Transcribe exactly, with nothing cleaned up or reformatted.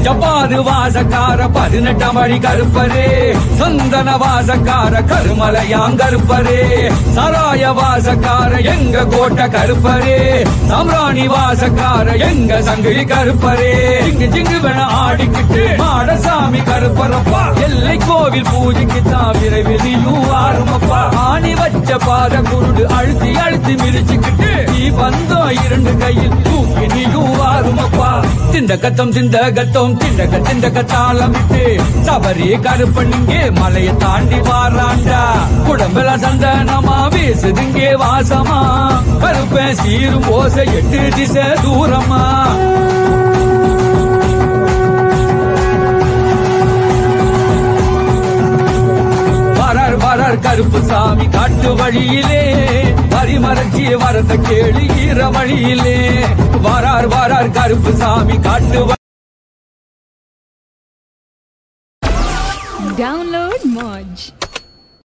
ஜப்பாது வாசக்கார பதினெட்டாம் வழி கருப்பரே, சந்தன வாசக்கார கருமலையாங்கருப்பரே, சராய வாசக்கார எங்க கோட்டை கருப்பரே, சாம்ராணி வாசக்கார எங்க சங்கிலி கருப்பரே, ஜிங்கு ஜிங்கு வேண ஆடிக்கிட்டு மாடசாமி கருப்பரப்பா, எல்லை கோவில் பூஜைக்கு தான் விரைவில் நீயும் ஆறுமப்பா, ஆணி வச்ச பாத குருடு அழுத்தி அழுத்தி மிதிச்சுக்கிட்டு நீ வந்தோம் இரண்டு கையில் தூக்கி நீயும் ஆறுமப்பா, திண்ட கத்தம் திண்ட கத்தம் திண்டக திண்டக தாளம் விட்டு சபரி கருப்பனிங்கே மலையை தாண்டி வாராண்டா, குடம்பல சந்தனமா வீசுதுங்கே வாசமா, கருப்பன் சீரும் ஓசை எட்டு திசை தூரமா. வரார் வரார் கருப்பு சாமி காட்டு வழியிலே, பரிமறைச்சி வரத கேளு ஈர வழியிலே, வரார் வரார் கருப்பு சாமி காட்டு. Download Moj.